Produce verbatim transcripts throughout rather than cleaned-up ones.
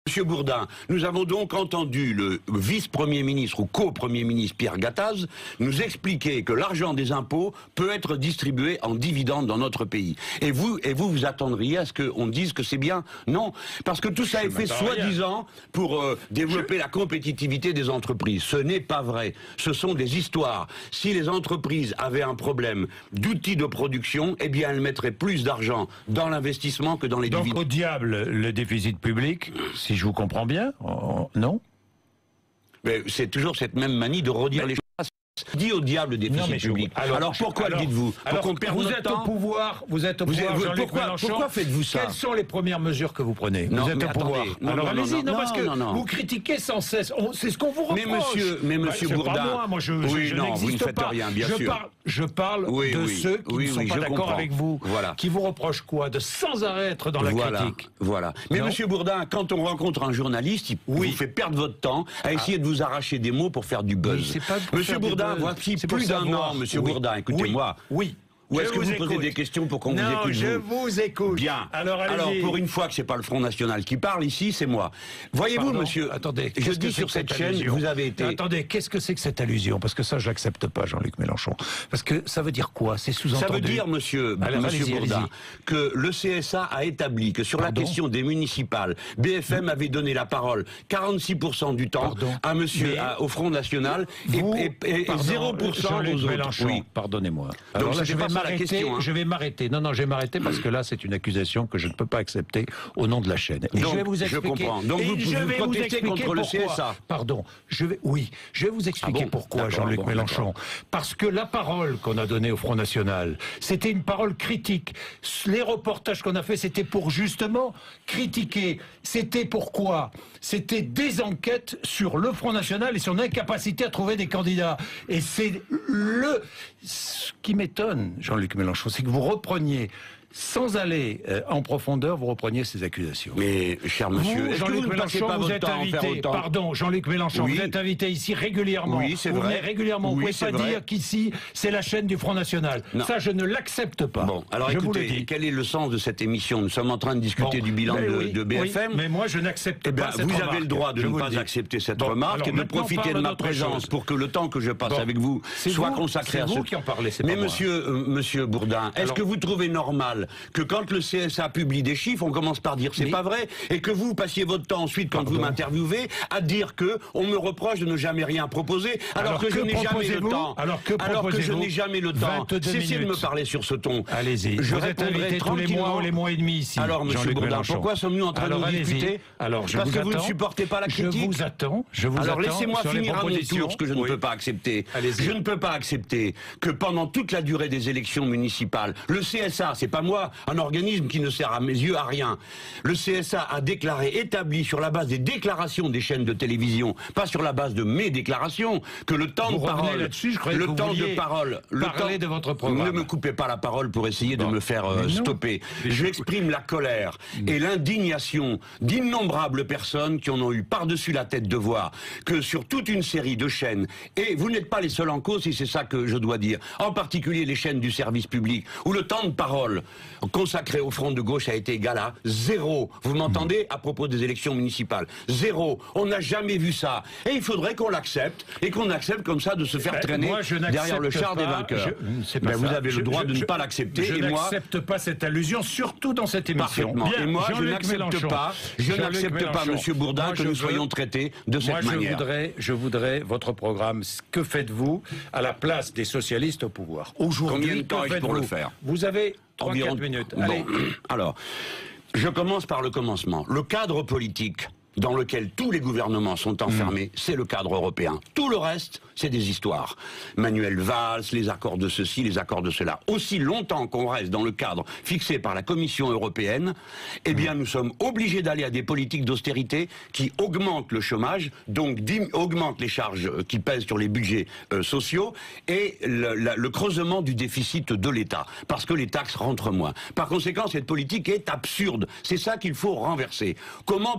Monsieur Bourdin, nous avons donc entendu le vice-premier ministre ou co-premier ministre Pierre Gattaz nous expliquer que l'argent des impôts peut être distribué en dividendes dans notre pays. Et vous, et vous, vous attendriez à ce qu'on dise que c'est bien? Non, parce que tout ça est fait soi-disant pour euh, développer Je... la compétitivité des entreprises. Ce n'est pas vrai. Ce sont des histoires. Si les entreprises avaient un problème d'outils de production, eh bien elles mettraient plus d'argent dans l'investissement que dans les donc, dividendes. Donc au diable le déficit public, si je vous comprends bien, oh, non? Mais c'est toujours cette même manie de redire Mais... les choses. Dit au diable le déficit non, public. Alors, alors pourquoi alors, le dites-vous? Pour qu'on perde vous notre êtes temps au pouvoir, vous êtes au vous pouvoir, êtes, Jean-Luc pourquoi, Mélenchon. Pourquoi faites-vous ça? Quelles sont les premières mesures que vous prenez? Non, vous êtes au attendez, pouvoir. non, alors allez-y, non, non, parce que non, non. vous critiquez sans cesse. C'est ce qu'on vous reproche. Mais monsieur, mais monsieur bah, Bourdin, pas moi, moi je, oui, je, je non, vous ne faites pas. rien, bien je sûr. Parle, je parle oui, de oui, ceux qui oui, ne sont oui, pas d'accord avec vous, voilà. qui vous reprochent quoi? De sans arrêt être dans la voilà, critique. Voilà. Mais non. Monsieur Bourdin, quand on rencontre un journaliste, il oui. vous fait perdre votre temps à essayer ah. de vous arracher des mots pour faire du buzz. Oui, pas monsieur Bourdin, voici plus d'un an, monsieur oui. Bourdin, écoutez-moi. Oui. Ou est-ce que vous, vous posez des questions pour qu'on vous écoute? Non, je vous écoute. Bien. Alors, Alors, pour une fois que c'est pas le Front National qui parle ici, c'est moi. Voyez-vous, monsieur, attendez, je dis sur cette chaîne, allusion? Vous avez été... Attendez, qu'est-ce que c'est que cette allusion? Parce que ça, je l'accepte pas, Jean-Luc Mélenchon. Parce que ça veut dire quoi? C'est sous-entendu. Ça veut dire, monsieur, Alors, monsieur Bourdin, que le C S A a établi que sur Pardon? la question des municipales, B F M avait donné la parole quarante-six pour cent du temps Pardon? à monsieur, Mais à, au Front National vous, et, et, et pardon, zéro pour cent aux autres. Mélenchon, oui. Pardonnez-moi. Alors là, je vais m'arrêter. Je vais m'arrêter. Non, non, je vais m'arrêter parce que là, c'est une accusation que je ne peux pas accepter au nom de la chaîne. Et Donc, je vais vous expliquer. Je comprends. Donc, vous, je vous vais protestez vous contre le pourquoi. C S A. Pardon. Je vais, oui. Je vais vous expliquer ah bon pourquoi, Jean-Luc bon, Mélenchon. Parce que la parole qu'on a donnée au Front National, c'était une parole critique. Les reportages qu'on a fait, c'était pour justement critiquer. C'était pourquoi? C'était des enquêtes sur le Front National et son incapacité à trouver des candidats. Et c'est le... Ce qui m'étonne, Jean-Luc Mélenchon, c'est que vous repreniez, sans aller euh, en profondeur, vous repreniez ces accusations. Mais, cher monsieur, Jean-Luc Mélenchon, pas vous êtes invité, pardon, Jean-Luc Mélenchon, oui. vous êtes invité ici régulièrement. Oui, c'est vous vrai. venez régulièrement. Oui, vous pouvez pas vrai. dire qu'ici, c'est la chaîne du Front National. Non. Ça, je ne l'accepte pas. Bon, alors je écoutez, vous le dis. Quel est le sens de cette émission? Nous sommes en train de discuter bon, du bilan de, oui, de B F M. Oui, mais moi, je n'accepte eh bien, pas cette vous remarque. avez le droit de je ne pas dis. accepter cette bon, remarque et de profiter de ma présence chose. pour que le temps que je passe bon, avec vous soit vous, consacré à ce... C'est vous qui en parlez, c'est pas Mais moi. monsieur, euh, monsieur Bourdin, est-ce alors... que vous trouvez normal que quand le C S A publie des chiffres, on commence par dire c'est mais... pas vrai, et que vous passiez votre temps ensuite, quand Pardon. vous m'interviewez, à dire que on me reproche de ne jamais rien proposer, alors, alors que, que je n'ai jamais le temps. Alors que, alors que je n'ai jamais le temps. Cessez de me parler sur ce ton. Allez-y. Je vous êtes invité tous les mois ou les mois et demi ici. Alors, monsieur Bourdin, pourquoi sommes-nous en train alors, de discuter? Alors, je Parce vous que attends. vous ne supportez pas la critique. Je vous attends. Je vous alors, laissez-moi finir à mon tour ce que je ne oui. peux pas accepter. Je ne peux pas accepter que pendant toute la durée des élections municipales, le C S A, c'est pas moi, un organisme qui ne sert à mes yeux à rien. Le C S A a déclaré, établi sur la base des déclarations des chaînes de télévision, pas sur la base de mes déclarations, que le temps vous de parole, je le temps de parole, le temps de votre programme. Ne me coupez pas la parole pour essayer bon. de me faire euh, stopper. J'exprime la colère mmh. et l'indignation d'innombrables personnes qui en ont eu par-dessus la tête de voir que sur toute une série de chaînes, et vous n'êtes pas les seuls en cause, si c'est ça que je dois dire, en particulier les chaînes du service public, où le temps de parole consacré au front de gauche a été égal à zéro. Vous m'entendez à propos des élections municipales? Zéro. On n'a jamais vu ça. Et il faudrait qu'on l'accepte, et qu'on accepte comme ça de se faire ben, traîner moi, derrière le char pas, des vainqueurs. Je, ben, vous avez je, le droit je, de je, ne pas l'accepter. Je n'accepte moi... pas cette allusion, surtout dans cette émission. Bien, et moi, je n'accepte pas, je n'accepte pas, monsieur Bourdin, moi, que nous veux... soyons traités de cette moi, je manière. Voudrais, je voudrais votre programme. Que faites-vous à la place des socialistes au pouvoir? Combien de temps est-ce pour le faire? Vous avez trois à quatre minutes. Allez. Bon. Alors, je commence par le commencement. Le cadre politique dans lequel tous les gouvernements sont enfermés, mmh. c'est le cadre européen. Tout le reste, c'est des histoires. Manuel Valls, les accords de ceci, les accords de cela. Aussi longtemps qu'on reste dans le cadre fixé par la Commission européenne, eh bien, mmh. nous sommes obligés d'aller à des politiques d'austérité qui augmentent le chômage, donc augmentent les charges qui pèsent sur les budgets euh, sociaux et le, la, le creusement du déficit de l'État, parce que les taxes rentrent moins. Par conséquent, cette politique est absurde. C'est ça qu'il faut renverser. Comment pouvons-nous le faire ?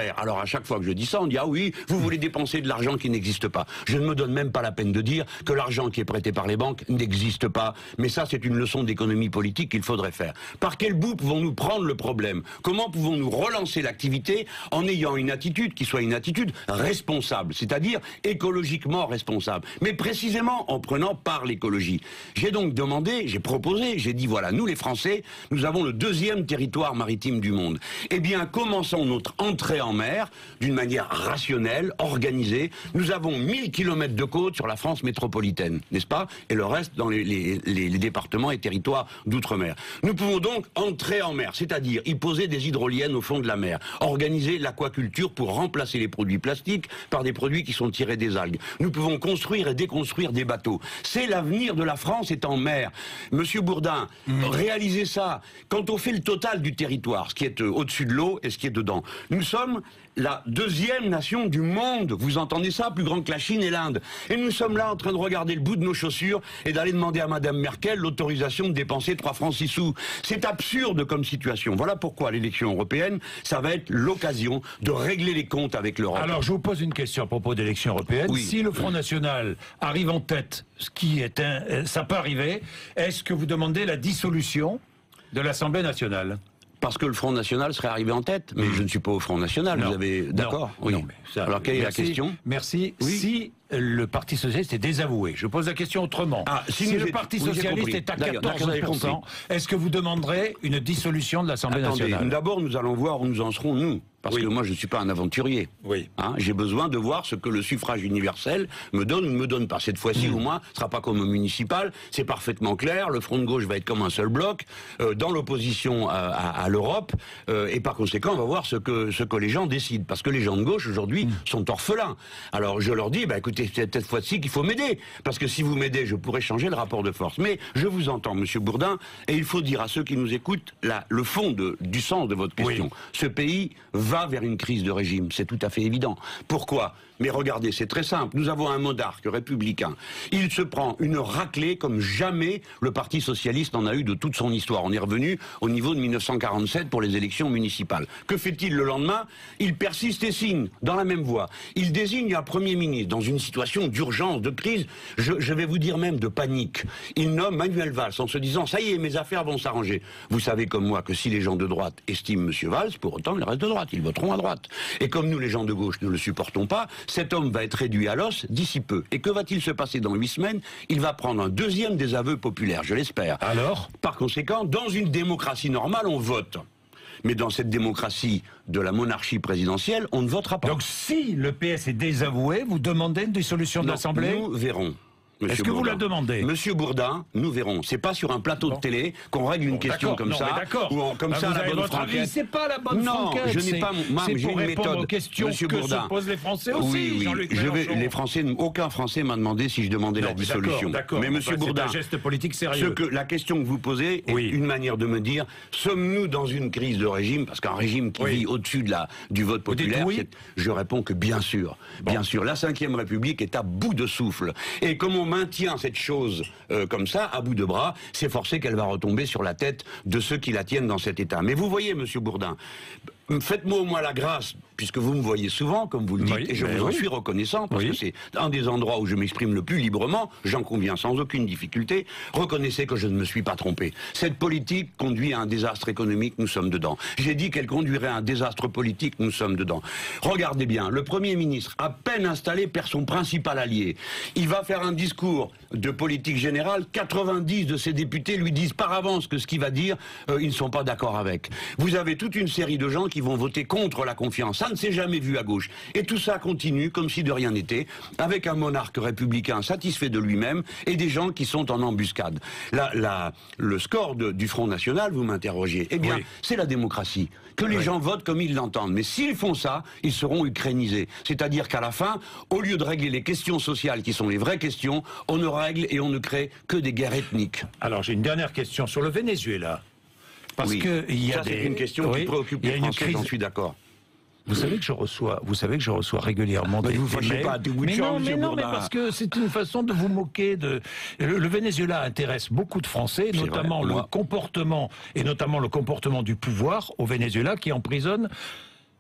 vert. Alors à chaque fois que je dis ça, on dit ah oui, vous voulez dépenser de l'argent qui n'existe pas. Je ne me donne même pas la peine de dire que l'argent qui est prêté par les banques n'existe pas. Mais ça, c'est une leçon d'économie politique qu'il faudrait faire. Par quel bout pouvons-nous prendre le problème? Comment pouvons-nous relancer l'activité en ayant une attitude qui soit une attitude responsable, c'est-à-dire écologiquement responsable, mais précisément en prenant par l'écologie. J'ai donc demandé, j'ai proposé, j'ai dit voilà, nous les Français, nous avons le deuxième territoire maritime du monde. Eh bien, commençons notre entrée en mer d'une manière rationnelle, organisée. Nous avons mille kilomètres de côte sur la France métropolitaine, n'est-ce pas? Et le reste dans les, les, les, les départements et territoires d'outre-mer. Nous pouvons donc entrer en mer, c'est-à-dire y poser des hydroliennes au fond de la mer, organiser l'aquaculture pour remplacer les produits plastiques par des produits qui sont tirés des algues. Nous pouvons construire et déconstruire des bateaux. C'est l'avenir de la France est en mer. Monsieur Bourdin, mmh. réalisez ça. Quand on fait le total du territoire, ce qui est euh, au-dessus de l'eau et ce qui est dedans, nous sommes la deuxième nation du monde. Vous entendez ça? Plus grande que la Chine et l'Inde. Et nous sommes là en train de regarder le bout de nos chaussures et d'aller demander à Madame Merkel l'autorisation de dépenser trois francs six sous. C'est absurde comme situation. Voilà pourquoi l'élection européenne, ça va être l'occasion de régler les comptes avec l'Europe. Alors je vous pose une question à propos d'élection européenne. Oui. Si le Front National arrive en tête, ce qui est un, ça peut arriver, est-ce que vous demandez la dissolution de l'Assemblée nationale? Parce que le Front National serait arrivé en tête, mais mmh. je ne suis pas au Front National, non. Vous avez... D'accord? Oui. Non, mais ça... Alors quelle merci, est la question? Merci. Oui. Si le Parti Socialiste est désavoué, je pose la question autrement. Ah, si si le Parti Socialiste oui, est à quatorze pour cent, est-ce que vous demanderez une dissolution de l'Assemblée nationale? D'abord, nous allons voir où nous en serons, nous. Parce oui. que moi, je ne suis pas un aventurier. Oui. Hein, j'ai besoin de voir ce que le suffrage universel me donne ou ne me donne pas. Cette fois-ci, mmh. au moins, ce ne sera pas comme au municipal. C'est parfaitement clair. Le Front de gauche va être comme un seul bloc, euh, dans l'opposition à, à, à l'Europe. Euh, et par conséquent, on va voir ce que, ce que les gens décident. Parce que les gens de gauche, aujourd'hui, mmh. sont orphelins. Alors, je leur dis, bah, écoutez, c'est cette fois-ci qu'il faut m'aider. Parce que si vous m'aidez, je pourrais changer le rapport de force. Mais je vous entends, Monsieur Bourdin, et il faut dire à ceux qui nous écoutent, là, le fond de, du sens de votre question. Oui. Ce pays va vers une crise de régime, c'est tout à fait évident. Pourquoi? Mais regardez, c'est très simple. Nous avons un monarque républicain. Il se prend une raclée comme jamais le Parti Socialiste en a eu de toute son histoire. On est revenu au niveau de mille neuf cent quarante-sept pour les élections municipales. Que fait-il le lendemain? Il persiste et signe dans la même voie. Il désigne un Premier ministre dans une situation d'urgence, de crise, je, je vais vous dire même de panique. Il nomme Manuel Valls en se disant « ça y est, mes affaires vont s'arranger ». Vous savez comme moi que si les gens de droite estiment M. Valls, pour autant, ils restent de droite, ils voteront à droite. Et comme nous, les gens de gauche, ne le supportons pas, cet homme va être réduit à l'os d'ici peu. Et que va-t-il se passer dans huit semaines? Il va prendre un deuxième désaveu populaire, je l'espère. Alors? Par conséquent, dans une démocratie normale, on vote. Mais dans cette démocratie de la monarchie présidentielle, on ne votera pas. Donc si le P S est désavoué, vous demandez une dissolution de l'Assemblée? Nous verrons. Est-ce que Bourdin. vous la demandez? Monsieur Bourdin, nous verrons. C'est pas sur un plateau bon. de télé qu'on règle une bon, question comme non, ça. Ou en, comme bah, ça, la bonne franquette. C'est pas la bonne non, franquette. je n'ai pas. Moi, j'ai une méthode. Aux questions Monsieur que Bourdin. se posent les Français aussi. Oui, oui. Je vais, les Français, aucun Français m'a demandé si je demandais non, la dissolution. D'accord. Mais Monsieur enfin, Bourdin, c'est un geste politique sérieux. Ce que la question que vous posez est oui. une manière de me dire sommes-nous dans une crise de régime? Parce qu'un régime qui oui. vit au-dessus de la du vote populaire, oui. je réponds que bien sûr, bon. bien sûr. La cinquième République est à bout de souffle. Et comme on maintient cette chose euh, comme ça, à bout de bras, c'est forcé qu'elle va retomber sur la tête de ceux qui la tiennent dans cet état. Mais vous voyez, Monsieur Bourdin, faites-moi au moins la grâce, puisque vous me voyez souvent, comme vous le dites, oui, et je vous en oui. suis reconnaissant, parce oui. que c'est un des endroits où je m'exprime le plus librement, j'en conviens sans aucune difficulté, reconnaissez que je ne me suis pas trompé. Cette politique conduit à un désastre économique, nous sommes dedans. J'ai dit qu'elle conduirait à un désastre politique, nous sommes dedans. Regardez bien, le Premier ministre, à peine installé, perd son principal allié. Il va faire un discours de politique générale, quatre-vingt-dix de ses députés lui disent par avance que ce qu'il va dire, euh, ils ne sont pas d'accord avec. Vous avez toute une série de gens qui vont voter contre la confiance. Ça ne s'est jamais vu à gauche. Et tout ça continue comme si de rien n'était, avec un monarque républicain satisfait de lui-même et des gens qui sont en embuscade. La, la, le score de, du Front National, vous m'interrogez, eh bien, oui. c'est la démocratie. Que les oui. gens votent comme ils l'entendent. Mais s'ils font ça, ils seront ukrainisés. C'est-à-dire qu'à la fin, au lieu de régler les questions sociales qui sont les vraies questions, on ne règle et on ne crée que des guerres ethniques. Alors j'ai une dernière question sur le Venezuela. Parce oui. que il y a ça, des... c'est une question oui. qui préoccupe les Français, j'en suis d'accord. Vous savez que je reçois, vous savez que je reçois régulièrement des, vous des mails. Pas, des mais non, mais non, mais parce que c'est une façon de vous moquer. De le, le Venezuela intéresse beaucoup de Français, notamment vrai, le moi. comportement et notamment le comportement du pouvoir au Venezuela qui emprisonne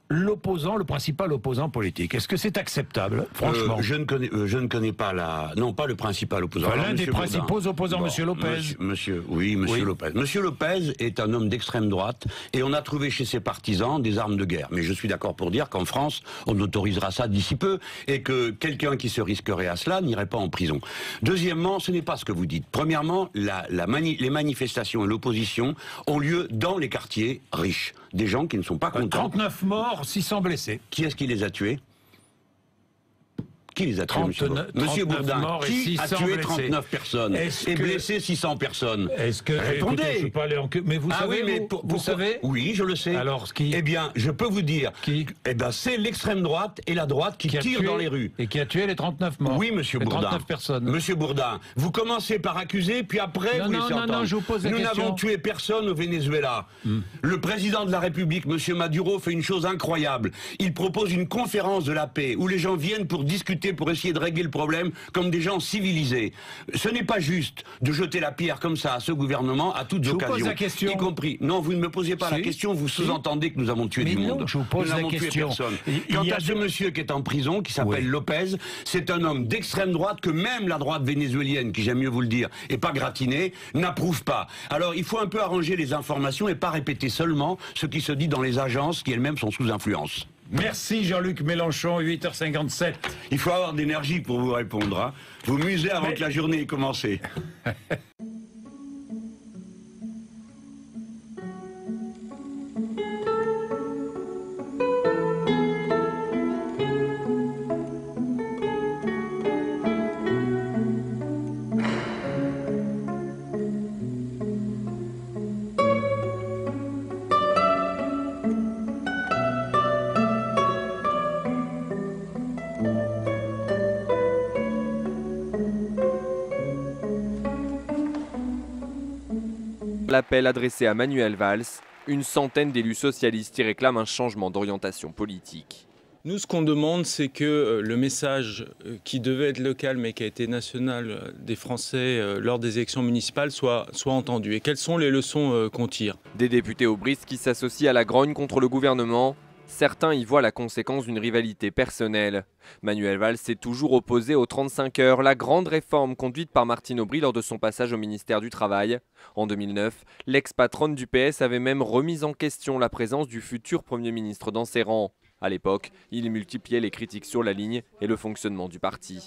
l'opposant, le principal opposant politique. Est-ce que c'est acceptable, franchement? euh, je, ne connais, euh, je ne connais pas la... Non, pas le principal opposant. Enfin, l'un des principaux Bourdin. opposants, bon, Monsieur Lopez. Monsieur, monsieur oui, Monsieur oui. Lopez. Monsieur Lopez est un homme d'extrême droite et on a trouvé chez ses partisans des armes de guerre. Mais je suis d'accord pour dire qu'en France, on autorisera ça d'ici peu et que quelqu'un qui se risquerait à cela n'irait pas en prison. Deuxièmement, ce n'est pas ce que vous dites. Premièrement, la, la mani les manifestations et l'opposition ont lieu dans les quartiers riches. Des gens qui ne sont pas contents. trente-neuf morts, six cents blessés. Qui est-ce qui les a tués? Qui les a tués, Monsieur Bourdin? Monsieur Bourdin, qui a tué trente-neuf personnes et blessé six cents personnes? Est-ce que... Répondez. Écoutez, je peux aller en... Mais vous ah savez, oui, mais vous, pour, vous savez Oui, je le sais. Alors, qui... Eh bien, je peux vous dire, qui... eh ben, c'est l'extrême droite et la droite qui, qui tirent tué... dans les rues. Et qui a tué les trente-neuf morts. Oui, Monsieur les Bourdin. trente-neuf personnes. Monsieur Bourdin, vous commencez par accuser, puis après non, vous non, laissez non, entendre. Non, je vous pose la Nous question. n'avons tué personne au Venezuela. Mm. Le président de la République, Monsieur Maduro, fait une chose incroyable. Il propose une conférence de la paix où les gens viennent pour discuter, pour essayer de régler le problème comme des gens civilisés. Ce n'est pas juste de jeter la pierre comme ça à ce gouvernement à toutes je occasions. Vous pose la question. Y compris. Non, vous ne me posez pas si. la question, vous sous-entendez que nous avons tué Mais du non, monde. je vous pose nous la question. Quant à ce monsieur qui est en prison, qui s'appelle oui. Lopez, c'est un homme d'extrême droite que même la droite vénézuélienne, qui j'aime mieux vous le dire, et pas gratinée, n'approuve pas. Alors il faut un peu arranger les informations et pas répéter seulement ce qui se dit dans les agences qui elles-mêmes sont sous influence. Merci Jean-Luc Mélenchon, huit heures cinquante-sept. Il faut avoir de l'énergie pour vous répondre. Hein. Vous musez avant Mais... que la journée ait commencé. L'appel adressé à Manuel Valls, une centaine d'élus socialistes y réclament un changement d'orientation politique. Nous, ce qu'on demande, c'est que le message qui devait être local mais qui a été national des Français lors des élections municipales soit, soit entendu. Et quelles sont les leçons qu'on tire? Des députés aubristes qui s'associent à la grogne contre le gouvernement. Certains y voient la conséquence d'une rivalité personnelle. Manuel Valls s'est toujours opposé aux trente-cinq heures, la grande réforme conduite par Martine Aubry lors de son passage au ministère du Travail. En deux mille neuf, l'ex-patronne du P S avait même remis en question la présence du futur Premier ministre dans ses rangs. À l'époque, il multipliait les critiques sur la ligne et le fonctionnement du parti.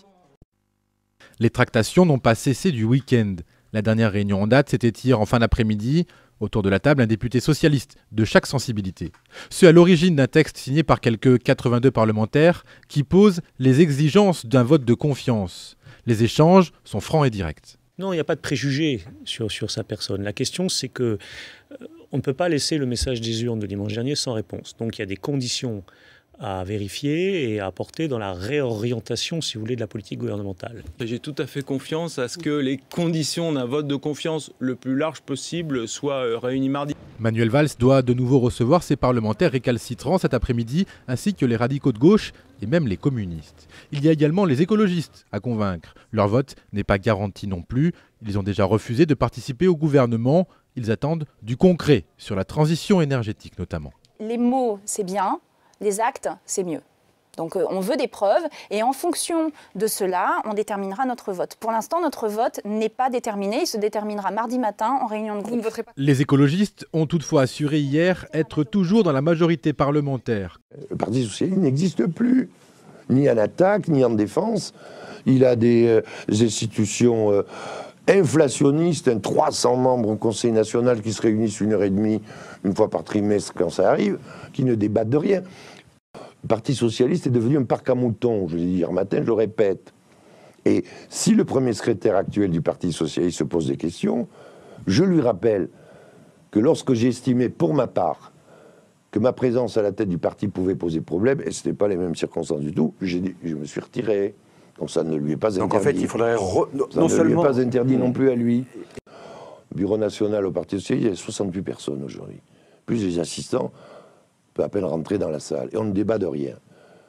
Les tractations n'ont pas cessé du week-end. La dernière réunion en date, c'était hier en fin d'après-midi. Autour de la table, un député socialiste de chaque sensibilité. Ceux à l'origine d'un texte signé par quelques quatre-vingt-deux parlementaires qui posent les exigences d'un vote de confiance. Les échanges sont francs et directs. Non, il n'y a pas de préjugés sur, sur sa personne. La question, c'est que euh, on ne peut pas laisser le message des urnes de dimanche dernier sans réponse. Donc il y a des conditions à vérifier et à apporter dans la réorientation, si vous voulez, de la politique gouvernementale. J'ai tout à fait confiance à ce que les conditions d'un vote de confiance le plus large possible soient réunies mardi. Manuel Valls doit de nouveau recevoir ses parlementaires récalcitrants cet après-midi, ainsi que les radicaux de gauche et même les communistes. Il y a également les écologistes à convaincre. Leur vote n'est pas garanti non plus. Ils ont déjà refusé de participer au gouvernement. Ils attendent du concret sur la transition énergétique notamment. Les mots, c'est bien. Les actes, c'est mieux. Donc euh, on veut des preuves et en fonction de cela, on déterminera notre vote. Pour l'instant, notre vote n'est pas déterminé. Il se déterminera mardi matin en réunion de groupe. Vous ne voterez pas. Les écologistes ont toutefois assuré hier être toujours dans la majorité parlementaire. Le Parti socialiste n'existe plus, ni en attaque, ni en défense. Il a des, euh, des institutions euh, inflationnistes, trois cents membres au Conseil national qui se réunissent une heure et demie, une fois par trimestre quand ça arrive, qui ne débattent de rien. Le Parti socialiste est devenu un parc à moutons, je l'ai dit hier matin, je le répète. Et si le premier secrétaire actuel du Parti socialiste se pose des questions, je lui rappelle que lorsque j'ai estimé pour ma part que ma présence à la tête du parti pouvait poser problème, et ce n'était pas les mêmes circonstances du tout, j'ai dit, je me suis retiré. Donc ça ne lui est pas interdit. Donc en fait, il faudrait... Re... Ça non ne seulement... lui est pas interdit non plus à lui. Bureau national au Parti socialiste, il y a soixante-huit personnes aujourd'hui. Plus les assistants, on peut à peine rentrer dans la salle. Et on ne débat de rien.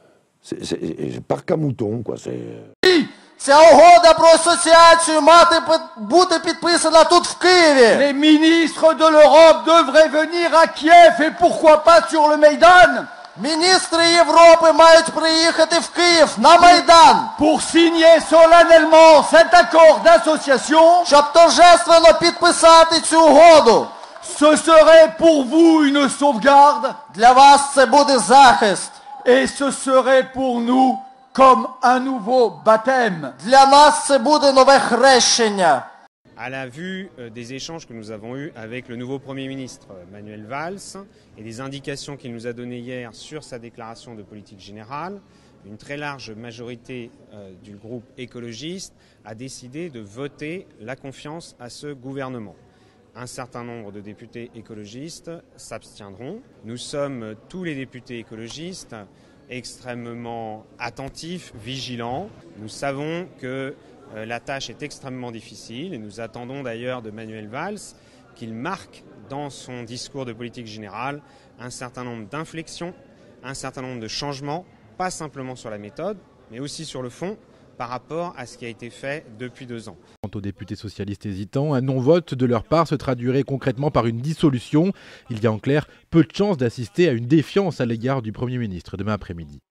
C'est parc à moutons, quoi. C'est... Ця угода про асоціацію мати бути підписана тут в Києві. Les ministres de l'Europe devraient venir à Kiev et pourquoi pas sur le Maïdan. Міністри Європи мають приїхати в Київ на Майдан. Pour signer solennellement cet accord d'association. Щоб торжественно підписати цю угоду. Ce serait pour vous une sauvegarde. Для вас це буде захист. Et ce serait pour nous comme un nouveau baptême. Для нас це буде нове хрещення. À la vue des échanges que nous avons eus avec le nouveau Premier ministre Manuel Valls et des indications qu'il nous a données hier sur sa déclaration de politique générale, une très large majorité euh, du groupe écologiste a décidé de voter la confiance à ce gouvernement. Un certain nombre de députés écologistes s'abstiendront. Nous sommes tous les députés écologistes extrêmement attentifs, vigilants. Nous savons que euh, la tâche est extrêmement difficile et nous attendons d'ailleurs de Manuel Valls qu'il marque dans son discours de politique générale un certain nombre d'inflexions, un certain nombre de changements, pas simplement sur la méthode, mais aussi sur le fond, par rapport à ce qui a été fait depuis deux ans. Quant aux députés socialistes hésitants, un non-vote de leur part se traduirait concrètement par une dissolution. Il y a en clair peu de chances d'assister à une défiance à l'égard du Premier ministre demain après-midi.